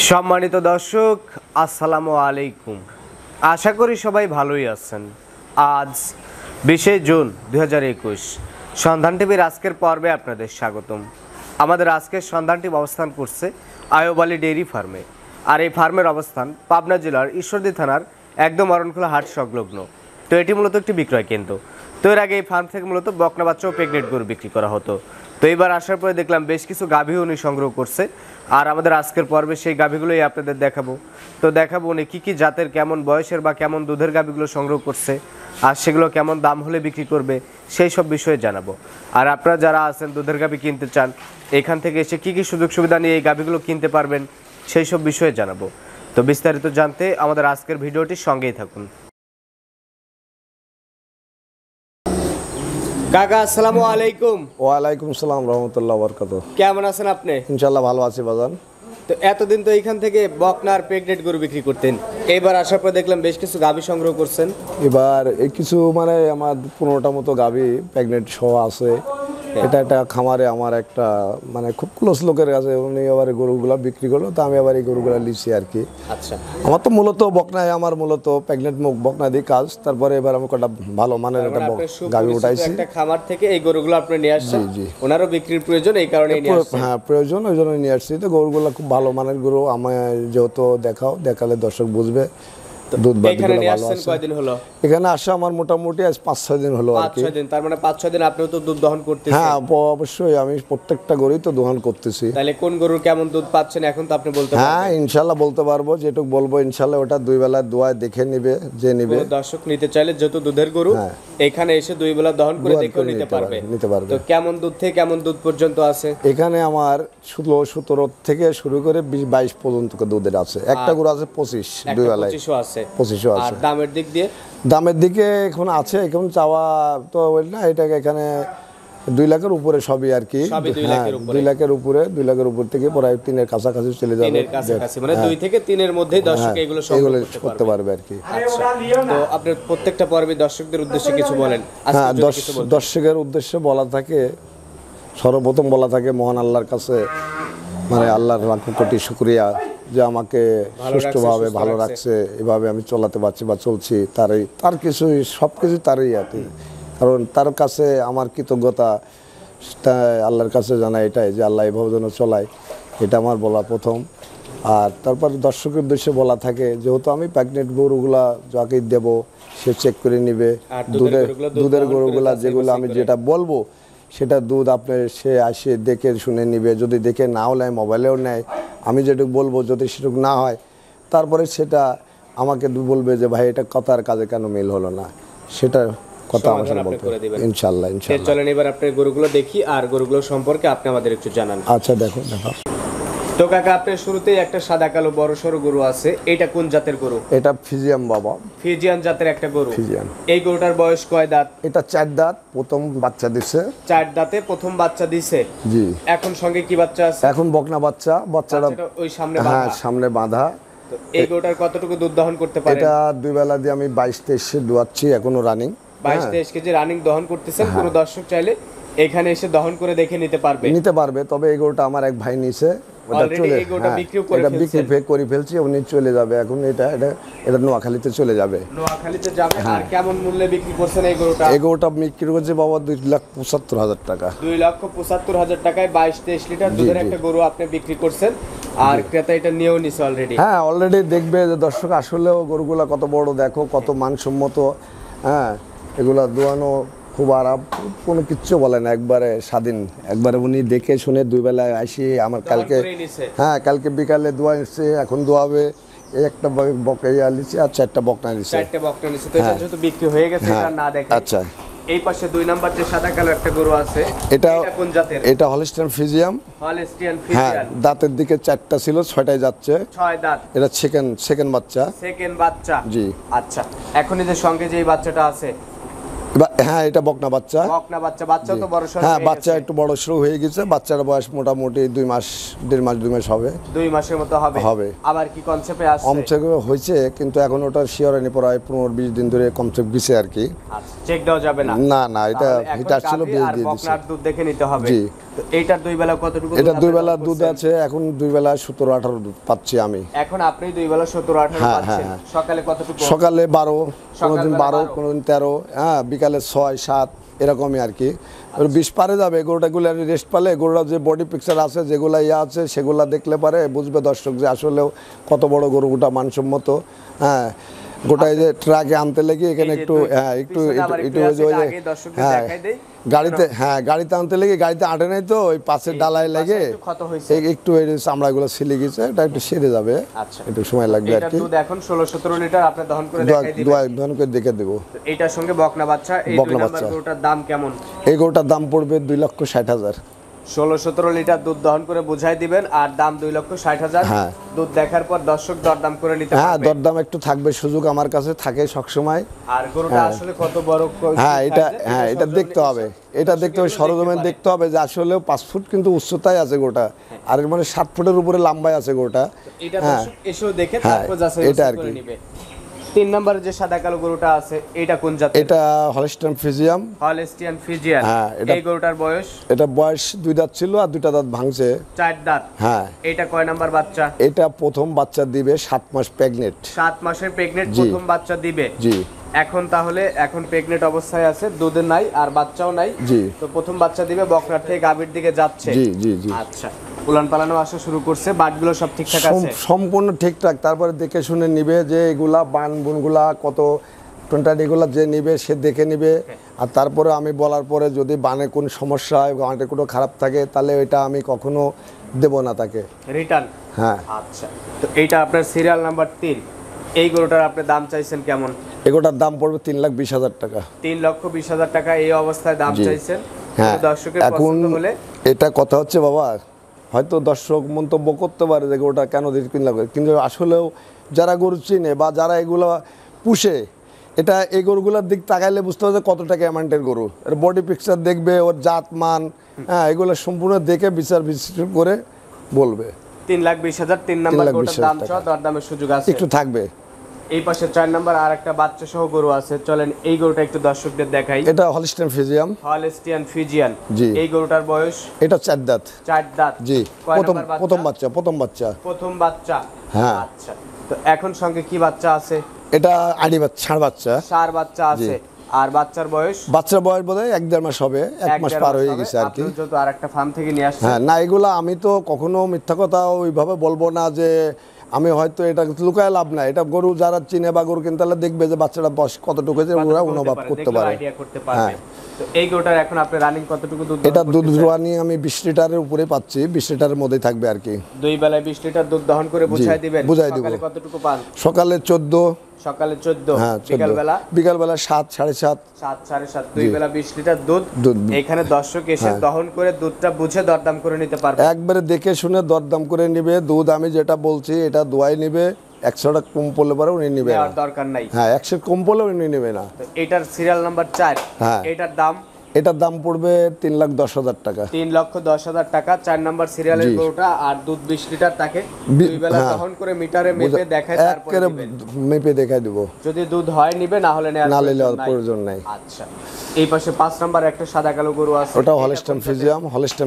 সম্মানিত দর্শক, আসসালামু আলাইকুম। আশা করি সবাই ভালোই আছেন। আজ 20 জুন 2021 সন্ধান টিভির আজকের পর্বে আপনাদের স্বাগতম। আমাদের আজকের সন্ধান টিভি অবস্থান করছে আয়ুব আলী ডেইরি ফার্মে। আর এই ফার্মের অবস্থান পাবনা জেলার ঈশ্বরদী থানার একদম অরণখোলা হাট সংলগ্ন। তো এটি মূলত একটি বিক্রয় কেন্দ্র। তো এর আগে এই ফার্ম থেকে মূলত বকনা বাচ্চা ও প্রেগনেন্ট গরু বিক্রি করা হতো। তো এবার আসার পরে দেখলাম বেশ কিছু গাভী উনি সংগ্রহ করছে। আর আমাদের আজকের পর্বে সেই গাভীগুলোই আপনাদের দেখাবো। তো দেখাবো উনি কী কী জাতের, কেমন বয়সের বা কেমন দুধের গাভীগুলো সংগ্রহ করছে, আর সেগুলো কেমন দাম হলে বিক্রি করবে, সেই সব বিষয়ে জানাবো। আর আপনারা যারা আছেন দুধের গাভী কিনতে চান, এখান থেকে এসে কী কী সুযোগ সুবিধা নিয়ে এই গাভীগুলো কিনতে পারবেন, সেই সব বিষয়ে জানাবো। তো বিস্তারিত জানতে আমাদের আজকের ভিডিওটির সঙ্গেই থাকুন। কাকা আসসালামু আলাইকুম। ওয়ালাইকুম সালাম রহমতুল্লাহ বরকাত। কেমন আছেন আপনি? ইনশাল্লাহ ভালো আছি বাজান। তো এতদিন তো এখান থেকে বকনা আর প্রেগনেন্ট গরু বিক্রি করতেন, এবার আসার পর দেখলাম বেশ কিছু গাভী সংগ্রহ করছেন। এবার এই কিছু মানে আমার 15টা মতো গাভী প্রেগনেন্ট সহ আছে। এটা একটা খামারে আমার একটা মানে খুব ক্লোজ লোকের কাছে উনি আবার গরুগুলা বিক্রি করলো, তো আমি আবার এই গরুগুলা লিছি আর কি। আচ্ছা, আমার তো মূলত বকনায় আমার মূলত প্রেগনেন্ট বকনা দিয়ে কাজ। তারপরে এবার আমি কটা ভালো মানের একটা গাভী উঠাইছি। একটা খামার থেকে এই গরুগুলো আপনি নিয়ে আসছেন। জি। ওনারও বিক্রির প্রয়োজন, এই কারণে নিয়ে আসছেন। হ্যাঁ প্রয়োজন, ওই জন্য নিয়ে আসছি। তো গরুগুলা খুব ভালো মানের গরু, আমায় যেহেতু দেখালে দর্শক বুঝবে। দুধ এখানে নিয়ে আসছেন কয়দিন হলো? এখানে আসা আমার মোটামুটি আজ 5-6 দিন হলো আর কি। 5-6 দিন, তার মানে 5-6 দিন আপনিও তো দুধ দহন করতেছেন। হ্যাঁ অবশ্যই, আমি প্রত্যেকটা গরুই তো দহন করতেছি। তাহলে কোন গরুর কেমন দুধ পাচ্ছেন এখন তো আপনি বলতে পারবেন? হ্যাঁ ইনশাল্লাহ বলতে পারবো, যেটুকু বলবো ইনশাল্লাহ ওটা 2 বেলা দোয়ায় দেখে নিবে যে নিবে। দর্শক নিতে চাইলে যেহেতু দুধের গরু, এখানে এসে 2 বেলা দহন করে দেখে নিতে পারবে। তো কেমন দুধ থেকে কেমন দুধ পর্যন্ত আছে? এখানে আমার 16-17 থেকে শুরু করে 20-22 পর্যন্ত দুধের আছে। একটা গরু আছে 25, 2 বেলায় 25ও আছে। 25ও আছে। আর দামের দিক দিয়ে? দামের দিকে এখন আছে, এখন চাওয়া তো না, এটাকে এখানে 2 লাখের উপরে সবই আর কি। 2 লাখের উপরে, 2 লাখের উপরে, 2 লাখের উপর থেকে প্রায় 3-এর কাছাকাছি চলে যাবে। 3-এর কাছাকাছি, মানে 2 থেকে 3-এর মধ্যেই দর্শক এগুলো সংগ্রহ করতে পারবে আর কি। আচ্ছা, তো আপনি প্রত্যেকটা পর্বে দর্শকদের উদ্দেশ্যে কিছু বলেন। হ্যাঁ, দর্শকের উদ্দেশ্যে বলা থাকে, সর্বপ্রথম বলা থাকে মহান আল্লাহর কাছে, মানে আল্লাহর লাখ কোটি শুকরিয়া যে আমাকে সুষ্ঠুভাবে ভালো রাখছে, এভাবে আমি চলাতে পারছি বা চলছি। তার কিছু সব কিছু তারই আর কি। কারণ তার কাছে আমার কৃতজ্ঞতা আল্লাহর কাছে জানাই এটাই যে আল্লাহ এভাবে যেন চলায়, এটা আমার বলা প্রথম। আর তারপর দর্শকের উদ্দেশ্যে বলা থাকে, যেহেতু আমি প্রেগনেন্ট গরুগুলা যাকে দেব সে চেক করে নিবে। দুধের গরুগুলা যেগুলো আমি যেটা বলবো সেটা দুধ আপনি সে আসে দেখে শুনে নিবে। যদি দেখে নাও নেয়, মোবাইলেও নেয়, আমি যেটুকু বলবো যদি সেটুকু না হয়, তারপরে সেটা আমাকে বলবে যে ভাই এটা কথার কাজে কেন মিল হলো না, সেটা কথা আমার সাথে বলতে ইনশাআল্লাহ। চলেন এবার আপনি গরুগুলো দেখি, আর গরুগুলো সম্পর্কে আপনি আমাদের একটু জানান। আচ্ছা দেখো। তো কাকা, আপনার শুরুতেই একটা সাদা কালো বড় সরো গরু আছে, এটা কোন জাতের গরু? এটা ফিজিয়ান বাবা, ফিজিয়ান জাতের একটা গরু। ফিজিয়ান। এই গরুটার বয়স কয় দাঁত? এটা 4 দাঁত, প্রথম বাচ্চা দিছে। 4 দাঁতে প্রথম বাচ্চা দিছে। জি। এখন সঙ্গে কি বাচ্চা আছে? এখন বকনা বাচ্চা, বাচ্চাটা ওই সামনে বাঁধা। হ্যাঁ সামনে বাঁধা। তো এই গরুটার কতটুকু দুধ দহন করতে পারে? এটা 2 বেলা দিয়ে আমি 22-23 দোয়াচ্ছি, এখনো রানিং। 22-23 কেজি রানিং দহন করতেছেন। কোনো দর্শক চাইলে এখানে এসে দহন করে দেখে নিতে পারবে। তবে এই গরুটা আমার এক ভাই নিছে, ওটা চলে বিক্রি করে ফেলছি, উনি চলে যাবে এখন। এটা নোয়াখালীতে চলে যাবে। নোয়াখালীতে যাবে। আর কেমন মূল্যে বিক্রি করছেন এই গরুটা? এই গরুটা বিক্রি করছে বাবা 2,75,000 টাকা। 2,75,000 টাকায় 22-23 লিটার দুধের একটা গরু আপনি বিক্রি করছেন। আর ক্রেতা এটা নিয়েও নিছে অলরেডি। হ্যাঁ অলরেডি দেখবে যে দর্শক আসলেও গরুগুলা কত বড়, দেখো কত মানসম্মত। হ্যাঁ এগুলা দোয়ানো খুব আরাম, কোনো কিচ্ছু বলে না, একবারে স্বাধীন। একবারে উনি দেখে শুনে 2 বেলায় আসি আমার কালকে বিকালে দোয়া নিচ্ছে, এখন দোয়াবে। এই একটা বকনা নিচ্ছে আর 4টা বকনা নিচ্ছে। 4টা বকনা নিচ্ছে। তো এটা যেহেতু বিক্রি হয়ে গেছে, এটা না দেখে। আচ্ছা, এই পাশে 2 নাম্বার যে সাদা কালো একটা গরু আছে, এটা কোন জাতের? এটা হলস্টিয়ান ফিজিয়ান। হলস্টিয়ান হ্যাঁ, ফিজিয়ান। দাঁতের দিকে 4টা ছিল, 6টায় যাচ্ছে। 6 দাঁত। এটা সেকেন্ড বাচ্চা। সেকেন্ড বাচ্চা। জি। আচ্ছা, এখন এই যে সঙ্গে যে বাচ্চাটা আছে, হ্যাঁ এটা বকনা বাচ্চা। বাচ্চা তো বড় সরো। হ্যাঁ বাচ্চা একটু বড় সরো হয়ে গেছে। বাচ্চার বয়স মোটামুটি 2 মাস, 1.5 মাস, 2 মাস হবে। 2 মাসের মতো হবে। আবার কি কনসেপ্টে আসছে? কনসেপ্ট হয়েছে, কিন্তু এখন ওটা শিওর হয়নি। প্রায় 15-20 দিন ধরে কনসেপ্ট দিছে আর কি। চেক দেওয়া যাবে না? না এটা আসছিল 20 দিন দিছে। বকনার দুধ দেখে নিতে হবে। জি। তো তো এইটার দুই বেলা কতটুকু এটা দুধ দুই আপনি বেলা দহন দুধ করছেন? আছে, এখন দুই বেলা 17-18 দুধ পাচ্ছি আমি। এখন আপনি দুই বেলা 17-18 হ্যাঁ, পাচ্ছেন। হ্যাঁ। সকালে কতটুকু? সকালে 12, কোনোদিন সকালবেলা 12, 12, কোনোদিন 13, হ্যাঁ, বিকালে 6-7 এরকমই আর কি। 20 পারে যাবে গরুটাগুলো রেস্ট পালে, গরুটা যে বডি পিকচার আছে যেগুলা আছে সেগুলা দেখলে পারে বুঝবে দর্শক যে আসলেও কত বড় গরুটা মানসম্মত। হ্যাঁ, গোটাই যে ট্রাকে আনতে লেগে এখানে এই যে একটু দুই- হ্যাঁ একটু পিছনে আবার একটু একটু ওই যে আছে, এটা আগে দর্শকদের হ্যাঁ দেখাই দেই। গাড়িতে আনতে লেগে গাড়িতে আটে নাই তো ওই পাশের ডালায় লেগে একটু ক্ষত হয়েছে। একটু এই চামড়াগুলো ছিলে গেছে, এটা একটু সেরে যাবে, আচ্ছা। একটু সময় লাগবে আর এটার কি। দুধ এখন 16-17 লিটার আপনি দহন করে দেখাই দিবেন। দোয়া করে দেখে দেবো। তো এইটার সঙ্গে বকনা বাচ্চা, এই বকনা 2 নাম্বার বাচ্চা। গরুটার দাম কেমন? এই গরুটার দাম পড়বে 2,60,000। 16-17 লিটার দুধ দহন করে বুঝাই দিবেন, আর দাম 2,60,000। হ্যাঁ। দুধ দেখার পর দর্শক দরদাম করে নিতে হ্যাঁ, পারবে। দরদাম একটু থাকবে, সুযোগ আমার কাছে থাকে সবসময়। আর গরুটা আসলে কত বড় হ্যাঁ, এটা সরজমিনে দেখতে হবে, এটা দেখতে হবে, সরজমিন দেখতে হবে যে আসলেও 5 ফুট কিন্তু উচ্চতায় আছে গোটা, আর এর মানে 7 ফুটের উপরে লম্বায় আছে গোটা। এটা হ্যাঁ, দর্শক এসেও দেখে হ্যাঁ, তারপর যাচাই এটা বাছাই আর করে কি। নিবে। 3 নম্বরে যে সাদা কালো গরুটা আছে, এটা কোন জাতের? এটা হলস্টাইন ফ্রিজিয়াম। Holstein Friesian. হ্যাঁ, এটা- এই গরুটার বয়স এটা বয়স 2 দাঁত ছিল আর 2টা দাঁত ভাঙছে। 4 দাঁত। হ্যাঁ, এটা কয় নাম্বার বাচ্চা? এটা প্রথম বাচ্চা দিবে, 7 মাস প্রেগনেন্ট। 7 মাসের প্রেগনেন্ট জি। প্রথম বাচ্চা দিবে। জি এখন তাহলে এখন প্রেগনেন্ট অবস্থায় আছে, দুধে নাই আর বাচ্চাও নাই। জি তো প্রথম বাচ্চা দিবে, বকনার থেকে গাভীর দিকে যাচ্ছে। জি জি জি আচ্ছা, উলান পালানো আসা শুরু করছে, বাটগুলো সব ঠিকঠাক আছে? সম্পূর্ণ ঠিকঠাক। তারপরে দেখে শুনে নিবে যে এগুলা বান বুনগুলা কত টোনটা, এগুলা যে নিবে সে দেখে নিবে। আর তারপরে আমি বলার পরে যদি বানে কোন সমস্যা হয়, বানটা কোনো খারাপ থাকে, তাহলে ওইটা আমি কখনো দেব না তাকে। রিটার্ন। হ্যাঁ, আচ্ছা, তো এইটা আপনার সিরিয়াল নাম্বার 3। এই গরুটার আপনি দাম চাইছেন কেমন? এগুলোর দাম পড়বে 3,20,000 টাকা। 3,20,000 টাকা এই অবস্থায় দাম জি। চাইছেন। হ্যাঁ, তো দর্শকের এখন পছন্দ হলে এটা কথা হচ্ছে বাবা, হয়তো দর্শক মন্তব্য করতে পারে যে গরুটা কেন দিয়ে কিনলাম, কিন্তু আসলেও যারা গরু চিনে বা যারা এগুলো পুষে, এটা এই গরুগুলোর দিক তাকাইলে বুঝতে হবে যে কত টাকা অ্যামাউন্টের গরু, এর বডি পিকচার দেখবে, ওর জাত মান, হ্যাঁ, এগুলো সম্পূর্ণ দেখে বিচার বিশ্লেষণ করে বলবে। 3,20,000 3 নাম্বার গরুটার 3,20,000 দাম টাকা। চাওয়া, দরদামের সুযোগ আছে। একটু থাকবে। এই পাশে 4 নাম্বার আর একটা বাচ্চা সহ গরু আছে, চলেন এই গরুটা একটু দর্শকদের দেখাই। এটা হলস্টাইন ফ্রিজিয়াম। Holstein Friesian. জি। এই গরুটার বয়স এটা 4 দাঁত। 4 দাঁত। জি, কয় প্রথম নাম্বার প্রথম বাচ্চা প্রথম বাচ্চা। প্রথম বাচ্চা। হ্যাঁ। আচ্ছা, তো এখন সঙ্গে কি বাচ্চা আছে? এটা আড়ি বাচ্চা, ষাঁড় বাচ্চা। সার বাচ্চা আছে। আর বাচ্চার বয়স? বাচ্চার বয়স বোধ হয় 1-1.5 মাস হবে, 1 মাস 1-1.5 পার হয়ে হবে। গেছে আর কি। আপনি যেহেতু আরেকটা ফার্ম থেকে নিয়ে আসছেন। হ্যাঁ, না এগুলো আমি তো কখনো মিথ্যা কথা ওইভাবে বলবো না যে আমি হয়তো এটা লুকায় লাভ নাই। এটা গরু যারা চিনে বা গরু কিনতে হলে দেখবে যে বাচ্চাটা বয়স কতটুকু হয়েছে, ওরা অনুভব করতে পারে। আইডিয়া করতে পারবে। হ্যাঁ। তো এই গরুটার এখন আপনি রানিং কতটুকু দুধ? এটা দুধ রোয়ানি আমি 20 লিটারের উপরে পাচ্ছি, 20 লিটারের মধ্যেই থাকবে আর কি। 2 বেলায় 20 লিটার দুধ দহন করে বুঝাই দিবেন। বুঝাই দিব। সকালে কতটুকু পান? সকালে 14, সকালে 14। হ্যাঁ বিকাল বেলা? বিকালবেলা 7, 7:30। 7 7:30। 2 বেলা 20 লিটার দুধ। দুধ। এখানে দর্শক এসে দহন করে দুধটা বুঝে দরদাম করে নিতে পারবে। একবারে দেখে শুনে দরদাম করে নিবে। দুধ আমি যেটা বলছি এটা দোয়াই নিবে, 100 টাকা কম পড়লে পরে উনি নিবে না। নেওয়ার দরকার নাই। হ্যাঁ, 100 কম পড়লে উনি নেবে না। তো এটার সিরিয়াল নাম্বার 4। হ্যাঁ। এটার দাম? এটার দাম পড়বে 3,10,000 টাকা। 3,10,000 টাকা। 4 নাম্বার সিরিয়ালের জি। গরুটা, আর দুধ 20 লিটার তাকে 2 বেলা হ্যাঁ। দহন করে মিটারে মেপে দেখায় তারপরে একেবারে দিবেন। মেপে দেখাই দিব। যদি দুধ হয় নিবে, না হলে নেওয়ার না নিলে প্রয়োজন নাই। প্রয়োজন নাই। আচ্ছা, এই পাশে 5 নাম্বার একটা সাদা কালো গরু আছে। ওটা হলস্টাইন ফ্রিজিয়াম।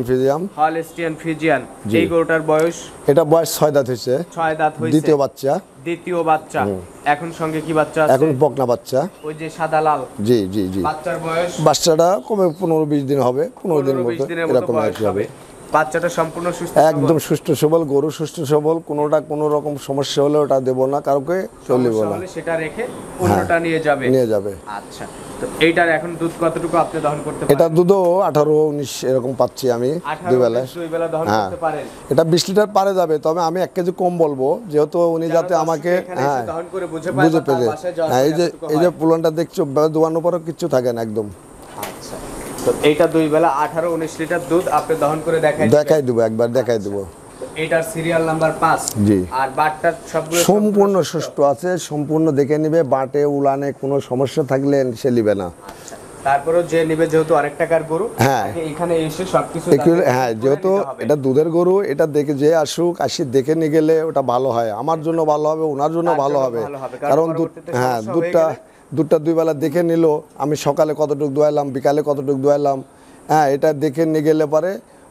Holstein Friesian. এই গরুটার বয়স? এটা বয়স 6 দাঁত হয়েছে, 6 দাঁত হইছে। দ্বিতীয় বাচ্চা। দ্বিতীয় বাচ্চা। এখন সঙ্গে কি বাচ্চা আছে? এখন বকনা বাচ্চা। ওই যে সাদা লাল জি জি জি। বাচ্চার বয়স? বাচ্চাটা কমে 15-20 দিন হবে, 15 দিন 15-20 মতো দিনের মতো এরকম আর বয়স কি হবে। বাচ্চাটা সম্পূর্ণ সুস্থ একদম সুস্থ সবল গরু, সুস্থ সবল, কোনো রকম সমস্যা হলে ওটা দেব না কাউকে, চলিব সমস্যা না, হলে সেটা রেখে অন্যটা নিয়ে যাবে। নিয়ে যাবে। আচ্ছা, তো এইটার এখন দুধ কতটুকু আপনি দহন করতে এটা পারেন? দুধও 18-19 এরকম পাচ্ছি আমি 18 দুই বেলায়। 2 বেলা দহন হ্যাঁ। করতে পারেন। এটা 20 লিটার পারে যাবে, তবে আমি 1 কেজি কম বলবো, যেহেতু উনি যেন যাতে দর্শক আমাকে এখানে এসে হ্যাঁ দহন করে বুঝে পায় বুঝে বা তার পেয়ে বাসায় যাওয়ার হ্যাঁ, পরে এই যে এতটুকু পুলনটা দেখছো, দোয়ানোর পরও কিচ্ছু থাকে না একদম। আচ্ছা, তো এইটা 2 বেলা 18-19 লিটার দুধ আপনি দহন করে দেখাই দিবেন। দেখাই দেবো, একবার দেখাই দেবো। তো এইটার সিরিয়াল নাম্বার 5। জি। আর বাটটার সবগুলো সম্পূর্ণ সুস্থ আছে, সম্পূর্ণ দেখে নিবে, বাটে উলানে কোনো সমস্যা থাকলে সে নিবে না। আচ্ছা, তারপরেও যে নিবে যেহেতু অনেক টাকার গরু, হ্যাঁ। তাকে এখানে এসে সবকিছু হ্যাঁ, যেহেতু এটা দুধের গরু, এটা দেখে যে আসি দেখে নিয়ে গেলে ওটা ভালো হয়, আমার জন্য ভালো হবে, ওনার জন্য তার ভালো জন্য হবে। ভালো হবে, কারণ দুধ, পরবর্তীতে হ্যাঁ, সমস্যা হয়ে দুধটা 2 বেলা দেখে নিল, আমি সকালে কতটুকু দোয়াইলাম, বিকালে কতটুকু দোয়াইলাম, হ্যাঁ, এটা দেখে নিয়ে গেলে পারে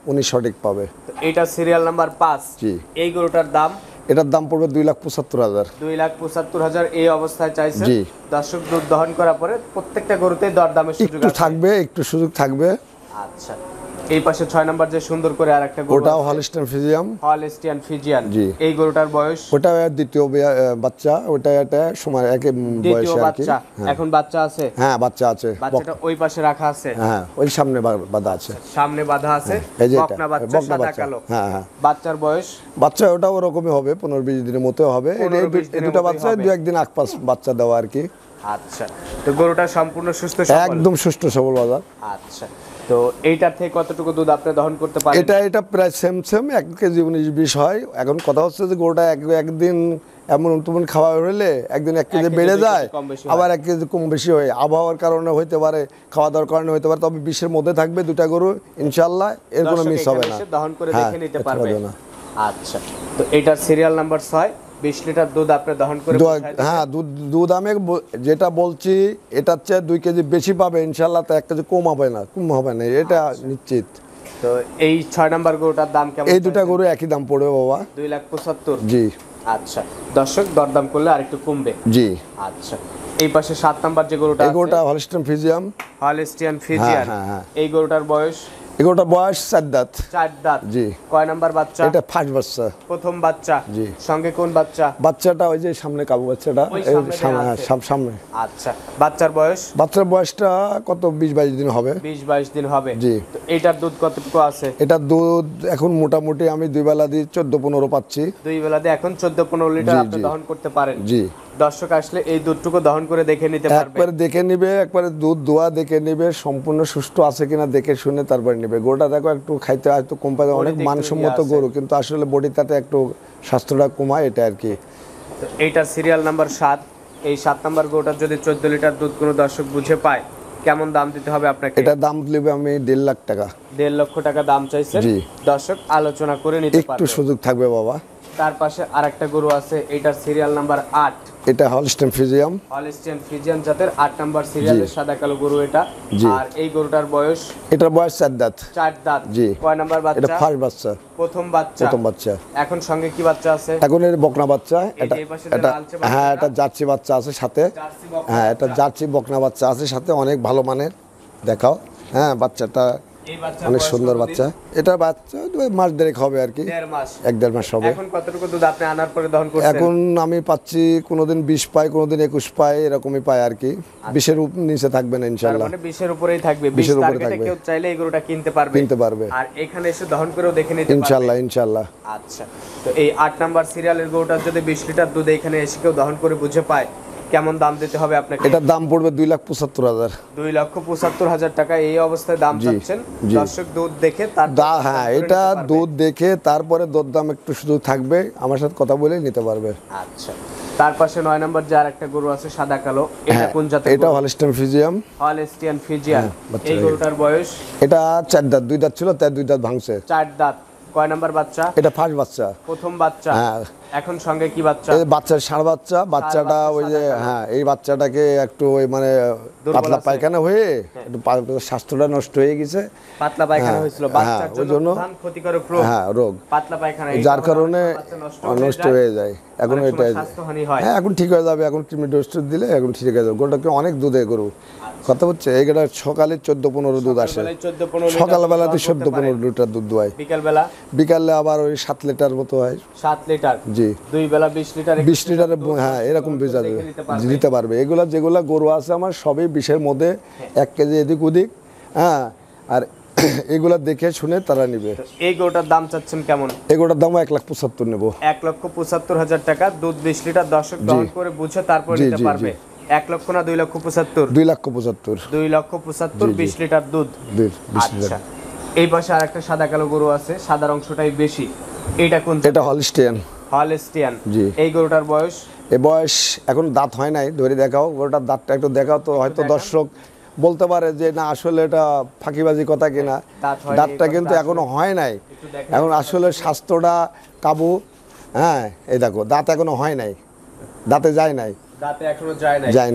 উনি সঠিক পাবে। তো এটা সিরিয়াল নাম্বার 5। জি। এই গরুটার দাম এটার দাম পড়বে 2,75,000। 2,75,000 এই অবস্থায় চাইছে। জি। দর্শক দুধ দহন করার পরে প্রত্যেকটা গরুতেই দরদামের সুযোগ একটু আছে। থাকবে, একটু সুযোগ থাকবে। আচ্ছা, এই পাশে 6 নাম্বার যে সুন্দর করে আরেকটা গরু ওটাও আছে, হলিস্টাইন ফ্রিজিয়ান। Holstein Friesian. জি। এই গরুটার বয়স ওটা দ্বিতীয় বাচ্চা, ওটা এটা সময় একই দ্বিতীয় বয়সে আর কি। বাচ্চা। এখন বাচ্চা আছে? হ্যাঁ বাচ্চা আছে। বাচ্চাটা ওই পাশে রাখা আছে? হ্যাঁ ওই সামনে বাঁধা আছে। সামনে বাঁধা আছে। এই যে এটা বকনা বাচ্চা, বকনা সাদা বাচ্চা। কালো। হ্যাঁ হ্যাঁ। বাচ্চার বয়স? বাচ্চা ওটা ওরকমই হবে, 15-20 দিনের মতো হবে। 15-20 এই দিনের দুটো মতোই বাচ্চা হবে। 2-1 দিন আগ-পাশ বাচ্চা দেওয়া আর কি। আচ্ছা, তো গরুটা সম্পূর্ণ সুস্থ সবল? একদম সুস্থ সবল বাজার। আচ্ছা, তো এইটার থেকে কতটুকু দুধ আপনি দহন করতে পারেন? এটা প্রায় সেম 1 কেজি 19-20 হয়। এখন কথা হচ্ছে যে গরুটা একদিন এমন তেমন খাওয়া হলে একদিন 1 কেজি কেজি বেড়ে 2 যায়, কেজি কম বেশি আবার 1 কেজি কম বেশি হয়। আবহাওয়ার কারণে হইতে পারে, খাওয়া দাওয়ার কারণে হইতে পারে, তবে 20-এর মধ্যে থাকবে দুটা গরু ইনশাআল্লাহ, এর কোনো দর্শক মিস হবে এখানে না। এসে দহন করে হ্যাঁ, দেখে নিতে এতে পারবে। হবে না। আচ্ছা, তো এটার সিরিয়াল নাম্বার 6, 20 লিটার দুধ আপনি দহন করে পৌঁছায় দেবেন। হ্যাঁ দুধ আমি যেটা বলছি এটার চেয়ে 2 কেজি বেশি পাবে ইনশাআল্লাহ, তো 1 কেজি কম হবে না, এটা নিশ্চিত। তো এই 6 নাম্বার গরুটার দাম কেমন? এই দুটা গরু একই দাম পড়বে বাবা। 2,75,000। জি। আচ্ছা, দর্শক দরদাম করলে আরেকটু কমবে। জি। আচ্ছা, এই পাশে 7 নাম্বার যে গরুটা এই আছে, গরুটা হলিস্টাইন ফ্রিজিয়ান। Holstein Friesian. হ্যাঁ, হ্যাঁ। এই গরুটার বয়স? এই গরুটার বয়স 4 দাঁত। 4 দাঁত। জি। কয় নাম্বার বাচ্চা? এটা ফার্স্ট বাচ্চা। প্রথম বাচ্চা। জি। সঙ্গে কোন বাচ্চা? বাচ্চাটা ওই যে সামনে কাবু বাচ্চাটা, ওই এই সামনে সামনে, দেয়া হ্যাঁ, আছে। সামনে। আচ্ছা, বাচ্চার বয়স? বাচ্চার বয়সটা কত 20-22 দিন হবে। 20-22 দিন হবে। জি। তো এটার দুধ কতটুকু আছে? এটা দুধ এখন মোটামুটি আমি 2 বেলা দিয়ে 14-15 পাচ্ছি। 2 বেলাতে এখন 14-15 লিটার জি, আপনি জি। দহন করতে পারেন। জি। দর্শক আসলে এই দুধটুকু দহন করে দেখে নিতে পারবে। একবারে দেখে নিবে, একবারে দুধ দোয়া দেখে নিবে, সম্পূর্ণ সুস্থ আছে কিনা দেখে শুনে তারপরে নিবে। গরুটা দেখো একটু খাইতে হয়তো কম পাবে, অনেক বডিতে একটু মানসম্মত ইয়ে আছে। গরু, কিন্তু আসলে বডিটাতে একটু স্বাস্থ্যটা কমায়, এটা আর কি। তো এইটা সিরিয়াল নাম্বার 7। এই 7 নাম্বার গরুটার যদি 14 লিটার দুধ কোনো দর্শক বুঝে পায়, কেমন দাম দিতে হবে আপনাকে? এটা দাম নেবে আমি 1.5 লাখ টাকা। 1.5 লক্ষ টাকা দাম চাইছেন। জি। দর্শক আলোচনা করে নিতে একটু পারবে। সুযোগ থাকবে বাবা। তার পাশে আরেকটা গরু আছে, এটার সিরিয়াল নাম্বার 8। এটা হলস্টাইন ফ্রিজিয়ান। হলস্টিয়ান ফ্রিজিয়ান জাতের 8 নাম্বার সিরিয়ালের সাদা কালো গরু এটা। জি। আর এই গরুটার বয়স? এটার বয়স 4 দাঁত। 4 দাঁত। জি। কয় নাম্বার এটা বাচ্চা? ফার্স্ট বাচ্চা। প্রথম বাচ্চা। প্রথম বাচ্চা। এখন সঙ্গে কি বাচ্চা আছে? এখন এর বকনা বাচ্চা। এই এটা যে এই পাশে যে এটা লালচে বাচ্চাটা? হ্যাঁ, এটা জার্সি বাচ্চা আছে সাথে। জার্সি বকনা হ্যাঁ, এটা বাচ্চা। জার্সি বকনা বাচ্চা আছে সাথে, অনেক ভালো মানের। দেখাও। হ্যাঁ, বাচ্চাটা এই বাচ্চার অনেক বয়স সুন্দর কতদিন? বাচ্চা। এটা বাচ্চা 2 মাস দেড়েক হবে আর কি। 1.5 মাস। 1-1.5 মাস হবে। এখন কতটুকু দুধ আপনি আনার পরে দহন করছেন? এখন আমি পাচ্ছি কোনোদিন 20 পাই, কোনোদিন 21 পাই, এরকমই পাই আর কি। 20-এর নিচে থাকবে না তার ইনশাআল্লাহ। মানে 20 এর উপরেই থাকবে। 20 এর উপরে টার্গেটে থাকবে। কেউ চাইলে এই গরুটা কিনতে পারবে। কিনতে পারবে। আর এখানে এসে দহন করেও দেখে নিতে পারবে। ইনশাআল্লাহ। আচ্ছা, তো এই 8 নাম্বার সিরিয়ালের গরুটার যদি 20 লিটার দুধ এখানে এসে কেউ দহন করে বুঝে পায়, কেমন দাম দিতে হবে আপনাকে? এটার দাম পড়বে 2,75,000। 2,75,000 টাকা এই অবস্থায় দাম জি, চাচ্ছেন। জি। দর্শক দুধ দেখে তার হ্যাঁ, এটা দুধ দেখে তারপরে দরদাম একটু সুযোগ থাকবে, আমার সাথে কথা বলে নিতে পারবে। আচ্ছা, তার পাশে 9 নাম্বার যে আরেকটা গরু আছে সাদা কালো, এটা হ্যাঁ, কোন জাতের? এটা হলস্টাইন ফ্রিজিয়ান। Holstein Friesian. বাচ্চা এই হয়ে গরুটার বয়স? এটা 4 দাঁত। 2 দাঁত ছিল, তার 2 দাঁত ভাঙছে। 4 দাঁত। কয় নাম্বার বাচ্চা? এটা ফার্স্ট বাচ্চা। প্রথম বাচ্চা। হ্যাঁ। এখন সঙ্গে কি বাচ্চা? এই বাচ্চার ষাঁড় বাচ্চা। বাচ্চাটা বাচ্চা ওই যে সাদা কালো। হ্যাঁ, এই বাচ্চাটাকে একটু ওই মানে দুর্বল পাতলা আছে। পায়খানা হয়ে একটু স্বাস্থ্যটা নষ্ট হয়ে গেছে। পাতলা পায়খানা হ্যাঁ, হয়েছিল। হ্যাঁ, বাচ্চার ওই জন্য জন্য প্রধান ক্ষতিকারক রোগ হ্যাঁ, রোগ। পাতলা পায়খানা। এই যার কারণে বাচ্চা নষ্ট হয়ে যায়। এখন অনেক এটা সময় স্বাস্থ্যহানি হয়। হ্যাঁ, এখন ঠিক হয়ে যাবে। এখন কৃমি ডোজ দিলে এখন ঠিক হয়ে যাবে। গরুটাকে অনেক দুধে গরু। কথা হচ্ছে এইটা সকালে 14-15 দুধ আসে। সকালবেলায় 14-15 লিটার সকালবেলাতে দুধ দহন করতে 14-15 পারেন। লিটার দুধ দোয়ায়। বিকালবেলা বিকালে আবার ওই 7 লিটার মতো হয়। 7 লিটার। জি। 2 বেলা 20 লিটার। 20 লিটারের হ্যাঁ, এরকম বেচা দিতে পারবে। এগুলা যেগুলা গরু আছে আমার সবই 20-এর মধ্যে, 1 কেজি এদিক ওদিক। হ্যাঁ, আর এগুলা দেখে শুনে তারা নিবে। এই গরুটার দাম চাচ্ছেন কেমন? এগুলোর দাম 1,75,000 নেব। 1,75,000 টাকা। দুধ 20 লিটার দর্শক দহন করে বুঝে তারপর জি, নিতে জি, পারবে। 1 লক্ষ না 2,75,000? 2,75,000। 2,75,000 20 লিটার দুধ। 20 লিটার। আচ্ছা, এই পাশে আরেকটা সাদা কালো গরু আছে, সাদার অংশটাই বেশি। এটা কোন? এটা হলস্টিয়ান। হলস্টিয়ান। জি। এই গরুটার বয়স? এ বয়স এখন দাঁত হয় নাই, ধরে দেখাও গরুটার দাঁতটা একটু দেখাও, তো হয়তো দর্শক বলতে পারে যে না আসলে এটা ফাঁকিবাজি কথা কিনা। দাঁত হয়নি, দাঁতটা এই কিন্তু কথাটা এখনো হয় নাই। একটু দেখেন। এখন আসলে স্বাস্থ্যটা কাবু। হ্যাঁ, এই দেখো দাঁত এখনো হয় নাই, দাঁতে যায় নাই। দাঁতে এখনো যায় নাই। যায় নাই।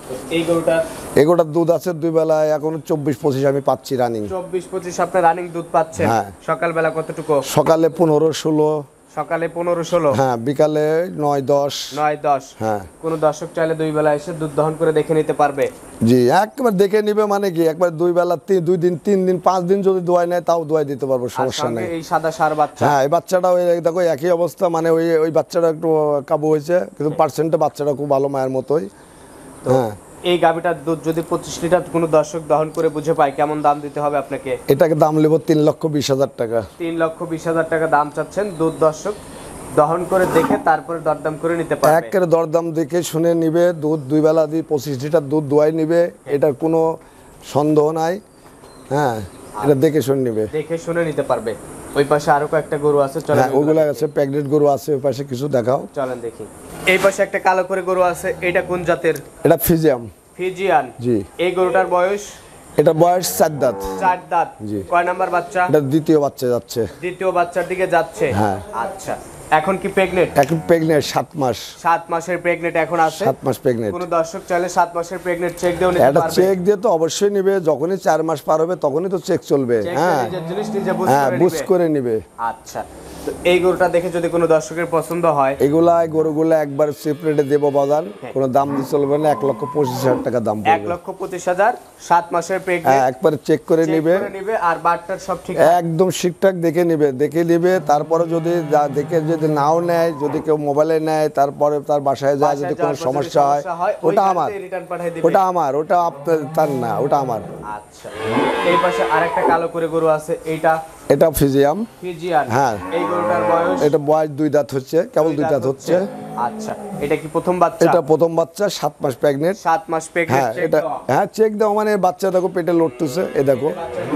তো এই গরুটা এগুলোর দুধ আছে দুই বেলায় এখন 24-25 আমি পাচ্ছি রানিং। 24-25 আপনার রানিং দুধ পাচ্ছেন। হ্যাঁ। সকালবেলা কতটুকু? সকালে 15-16, সকালে 15-16, হ্যাঁ বিকালে 9-10। 9-10। হ্যাঁ কোন দর্শক চাইলে দুই বেলা এসে দুধ দহন করে দেখে নিতে পারবে। জি, একবার দেখে নিবে মানে কি একবার দুই বেলা 2 দিন 3 দিন 5 দিন যদি দোয়াই নেয় তাও দোয়াই দিতে পারবো, আর সমস্যা সঙ্গে নেই। এই সাদা সার বাচ্চা। হ্যাঁ এই বাচ্চাটা ওই দেখো একই অবস্থা, মানে ওই বাচ্চাটা একটু কাবু হয়েছে কিন্তু পার্সেন্টে বাচ্চাটা খুব ভালো মায়ের মতোই। হ্যাঁ এই গাভীটার দুধ যদি 25 লিটার কোনো দর্শক দহন করে বুঝে পায়, কেমন দাম দিতে হবে আপনাকে? এটাকে দাম নেব 3,20,000 টাকা। 3,20,000 টাকা দাম চাচ্ছেন। দুধ দর্শক দহন করে দেখে তারপরে দরদাম করে নিতে পারবে। একের দরদাম দেখে শুনে নিবে, দুধ দুই বেলা দিয়ে 25 লিটার দুধ দোয়াই নিবে, এটার কোনো সন্দেহ নাই। হ্যাঁ এটা দেখে শুনে নিবে, দেখে শুনে নিতে পারবে। ওই পাশে আরো কয়েকটা গরু আছে, চলেন হ্যাঁ ওগুলা আছে, প্রেগনেন্ট গরু আছে ওই পাশে কিছু দেখাও। চলেন দেখি। এই পাশে একটা কালো করে গরু আছে, এটা কোন জাতের? এটা ফিজিয়াম। ফিজিয়ান। জি। এই গরুটার বয়স? এটা বয়স 4 দাঁত। 4 দাঁত। জি। কয় নাম্বার বাচ্চা? এটা দ্বিতীয় বাচ্চা যাচ্ছে। দ্বিতীয় বাচ্চার দিকে যাচ্ছে। হ্যাঁ। আচ্ছা, এখন কি প্রেগনেন্ট? এখন প্রেগনেন্ট 7 মাস। 7 মাসের প্রেগনেন্ট এখন আছে। 7 মাস প্রেগনেন্ট। কোন দর্শক চাইলে 7 মাসের প্রেগনেন্ট চেক দিও নিতে এটা পারবে। চেক দিয়ে তো অবশ্যই নিবে, যখনই 4 মাস পার হবে তখনই তো চেক চলবে। হ্যাঁ নিজের জিনিস নিজে বুঝ হ্যাঁ করে বুঝ নিবে। করে নিবে। আচ্ছা, তো এই গরুটা দেখে যদি কোনো দর্শকের পছন্দ হয়, গরুগুলা একবার সেপারেটে দেবো বাজার, কোনো দাম দিয়ে চলবে না, 1,25,000 টাকা দাম পড়বে। 1,25,000, 7 মাসের হ্যাঁ প্রেগনেন্ট একবার চেক করে নিবে, আর বাটটার সব ঠিক একদম ঠিকঠাক দেখে নিবে। তারপরে যদি দেখে যদি নাও নেয়, যদি কেউ মোবাইলে নেয়, তারপরে তার বাসায় যায় যদি কোনো সমস্যা হয়, ওটা আমার, রিটার্ন পাঠিয়ে দিবে। ওটা আপনার, তার না, ওটা আমার। আচ্ছা, এই পাশে আরেকটা কালো করে গরু আছে, এইটা? এটা ফিজিয়াম। ফিজিয়ান। হ্যাঁ। এই গরুটার বয়স? এটা বয়স 2 দাঁত হচ্ছে, কেবল 2 দাঁত হচ্ছে। আচ্ছা, এটা কি প্রথম বাচ্চা? এটা প্রথম বাচ্চা, 7 মাস প্রেগনেন্ট। 7 মাস প্রেগনেন্ট। হ্যাঁ এটা হ্যাঁ চেক দাও, মানে বাচ্চা দেখো পেটে লড়তেছে, এই দেখো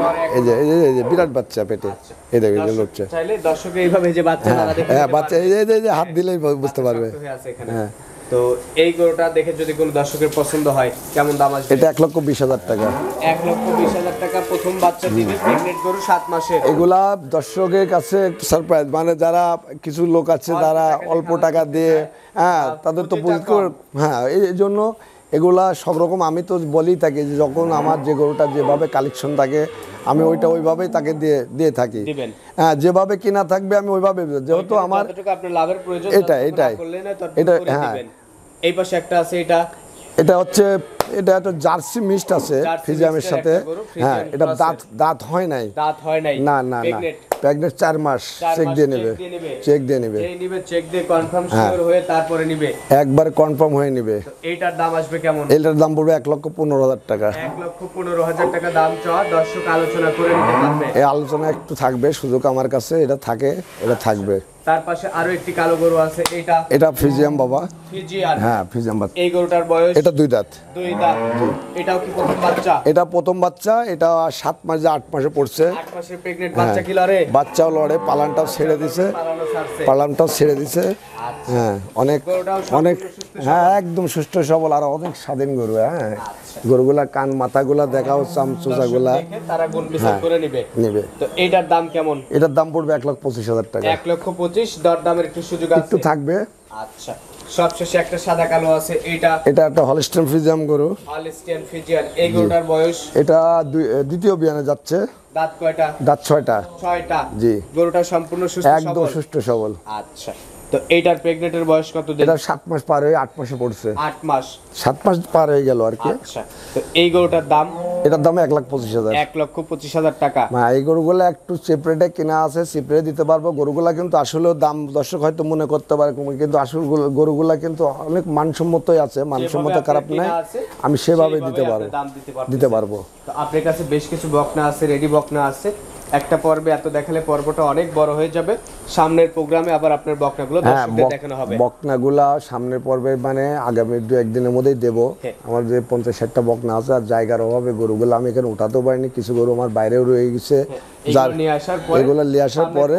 এই যে বিরাট বাচ্চা পেটে, এই দেখো এই যে লড়ছে। চাইলে দর্শক এইভাবে যে বাচ্চা তারা দেখে হ্যাঁ বাচ্চা এই যে হাত দিলেই বুঝতে পারবে। হ্যাঁ তো এই গরুটা দেখে যদি কোনো দর্শকের পছন্দ হয়, কেমন দাম আসবে? এটা 1,20,000 টাকা। 1,20,000 টাকা প্রথম বাচ্চা দিবে, প্রেগনেন্ট গরু 7 মাসের। এগুলা দর্শকের কাছে একটু সারপ্রাইজ, মানে যারা কিছু লোক আছে যারা অল্প টাকা দিয়ে, হ্যাঁ তাদের তো হ্যাঁ এই জন্য এগুলা সব রকম। আমি তো বলেই থাকি যে যখন আমার যে গরুটা যেভাবে কালেকশন থাকে আমি ওইভাবেই তাকে দিয়ে থাকি। হ্যাঁ যেভাবে কিনা থাকবে আমি ওইভাবে, যেহেতু আমার আপনার লাভের প্রয়োজন, এটা হ্যাঁ। এই পাশে একটা আছে, এটা হচ্ছে এটা একটা জার্সি মিক্সড আছে ফিজিয়ামের সাথে। হ্যাঁ এটা দাঁত হয় নাই, না প্রেগনেন্ট 4 মাস। চেক দিয়ে নেবে, চেক দিয়ে কনফার্ম শিওর হয়ে তারপরে নিবে, একবার কনফার্ম হয়ে নিবে। এইটার দাম আসবে কেমন? এটার দাম পড়বে 1,15,000 টাকা। 1,15,000 টাকা দাম চাওয়া, দর্শক আলোচনা করে নিতে পারবে। এই আলোচনা একটু থাকবে, সুযোগ আমার কাছে এটা থাকবে। তার পাশে আরো একটি কালো গরু আছে, এটা ফিজিয়াম বাবা। ফিজিয়ান। হ্যাঁ ফিজিয়াম বাচ্চা। এই গরুটার বয়স? এটা 2 দাঁত। 2 দাঁত। এটাও কি প্রথম বাচ্চা? এটা প্রথম বাচ্চা, এটা 7 মাস 8 মাসে পড়ছে। 8 মাসের প্রেগনেন্ট বাচ্চা কি লড়ে? বাচ্চাও লড়ে, পালানটাও ছেড়ে দিছে। হ্যাঁ অনেক হ্যাঁ একদম সুস্থ সবল আর অনেক স্বাধীন গরু। হ্যাঁ গরুগুলা কান মাথাগুলা দেখাও, চামচুচাগুলা তারা গুণ বিচার করে নিবে। তো এইটার দাম কেমন? এটার দাম পড়বে 1,25,000 টাকা। 1,25,000, দরদামের একটু সুযোগ আছে, একটু থাকবে। আচ্ছা, সবশেষে একটা সাদা কালো আছে, এটা একটা হলস্টাইন ফিজিয়াম গরু। Holstein Friesian. এই গরুটার বয়স? এটা দ্বিতীয় বিয়ানে যাচ্ছে। দাঁত কয়টা? দাঁত 6টা। 6টা। জি। গরুটা সম্পূর্ণ সুস্থ সবল? একদম সুস্থ সবল। আচ্ছা, তো এইটার প্রেগনেন্টের বয়স কত দিন? এটা 7 মাস পার হয়ে 8 মাসে পড়ছে। 8 মাস। 7 মাস পার হয়ে গেল আর কি। আচ্ছা, তো এই গরুটার দাম? এটার দাম 1,25,000। 1,25,000 টাকা। এই গরুগুলা একটু সেপারেটে কেনা আছে, সেপারেটে দিতে পারবো। গরুগুলা কিন্তু আসলে দাম দর্শক হয়তো মনে করতে পারে, কিন্তু আসলে গরুগুলা কিন্তু অনেক মানসম্মতই আছে, মানসম্মত খারাপ নাই, আমি সেভাবে দিতে পারবো। তো আপনার কাছে বেশ কিছু বকনা আছে, রেডি বকনা আছে। একটা পর্বে এত দেখালে পর্বটা অনেক বড় হয়ে যাবে। সামনের প্রোগ্রামে আবার আপনার বকনাগুলো দর্শকদের দেখানো হবে। বকনাগুলা সামনের পর্বে মানে আগামী 2-1 দিনের মধ্যেই দেব। আমার যে 50-60টা বকনা আছে, আর জায়গার অভাবে গরুগুলো আমি এখানে উঠাতেও পারিনি, কিছু গরু আমার বাইরেও রয়ে গেছে। এগুলো নিয়ে আসার পরে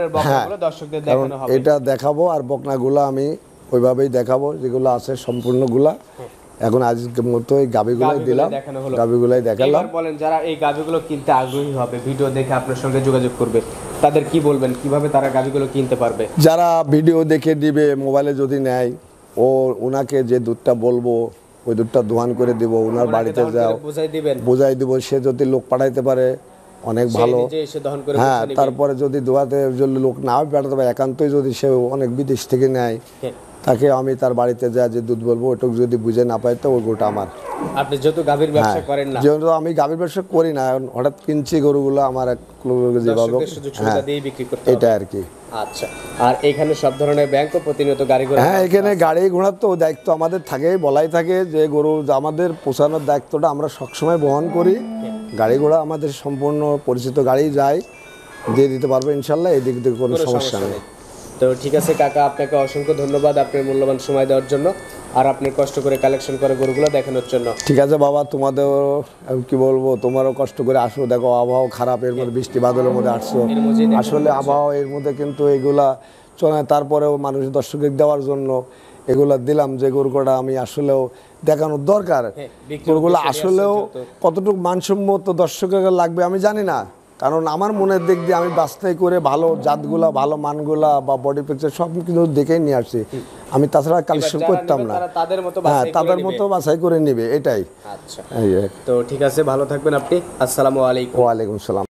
এটা দেখাবো, আর বকনাগুলো আমি ওইভাবেই দেখাবো যেগুলো আছে সম্পূর্ণগুলা। এখন আজকের মতো এই গাবিগুলাই দিলাম, গাবিগুলাই দেখালাম। বলেন যারা এই গাবিগুলো কিনতে আগ্রহী হবে, ভিডিও দেখে আপনার সঙ্গে যোগাযোগ করবে, তাদের কি বলবেন, কিভাবে তারা গাবিগুলো কিনতে পারবে? যারা ভিডিও দেখে দিবে, মোবাইলে যদি নেয়, ওনাকে যে দুধটা বলবো ওই দুধটা দোয়ান করে দিব, ওনার বাড়িতে যাও বুঝাই দিবেন, বুঝাই দিব। সে যদি লোক পাঠাইতে পারে অনেক ভালো। নিজে এসে দহন করে হ্যাঁ, বুঝে নিবে। তারপরে যদি দোয়াতে যদি লোক নাও পাঠাতে পারে, একান্তই যদি সে অনেক বিদেশ থেকে নেয়, হ্যাঁ। তাকে আমি তার বাড়িতে যা যে দুধ বলবো ওটুকু যদি বুঝে না পাই তো ওই গরুটা আমার। আপনি যেহেতু গাভীর ব্যবসা করেন না, যেহেতু আমি গাভীর ব্যবসা করি না, এখন হঠাৎ কিনছি গরুগুলো আমার এক লোকের যেভাবে, দর্শকদের সুযোগ সুবিধা দিয়ে বিক্রি করতে এটা হবে। আর কি। আচ্ছা, আর এখানে সব ধরনের ব্যাংক ও প্রতিনিয়ত গাড়ি ঘোড়া। হ্যাঁ, এখানে গাড়ি ঘোড়ার তো দায়িত্ব আমাদের থাকে, বলাই থাকে যে গরু আমাদের পোষানোর দায়িত্বটা আমরা সবসময় বহন করি। গাড়ি ঘোড়া আমাদের সম্পূর্ণ পরিচিত গাড়ি যায়, দিয়ে দিতে পারবো ইনশাল্লাহ, এই দিক থেকে কোনো সমস্যা নেই। তো ঠিক আছে কাকা, আপনাকে অসংখ্য ধন্যবাদ আপনার মূল্যবান সময় দেওয়ার জন্য আর আপনি কষ্ট করে কালেকশন করে গরুগুলো দেখানোর জন্য। ঠিক আছে বাবা, তোমাদের কি বলবো, তোমারও কষ্ট করে আসো, দেখো আবহাওয়া খারাপ, এর মধ্যে বৃষ্টি বাদলের মধ্যে আসছো, আসলে আবহাওয়া এর মধ্যে কিন্তু এগুলা চলে। তারপরেও মানুষ দর্শকের দেওয়ার জন্য এগুলা দিলাম, যে গরুটা আমি আসলেও দেখানোর দরকার। গরুগুলো আসলেও কতটুকু মানসম্মত দর্শকের লাগবে আমি জানি না, কারণ আমার মনের দিক দিয়ে আমি বাছাই করে ভালো জাতগুলা, ভালো মানগুলা বা বডি পিকচার সব কিছু দেখেই নিয়ে আসছি। আমি তাছাড়া কালেকশন করতাম না। হ্যাঁ, তাদের মতো বাছাই করে নিবে, এটাই। আচ্ছা, তো ঠিক আছে, ভালো থাকবেন আপনি। আসসালামু আলাইকুম। ওয়ালাইকুম সালাম।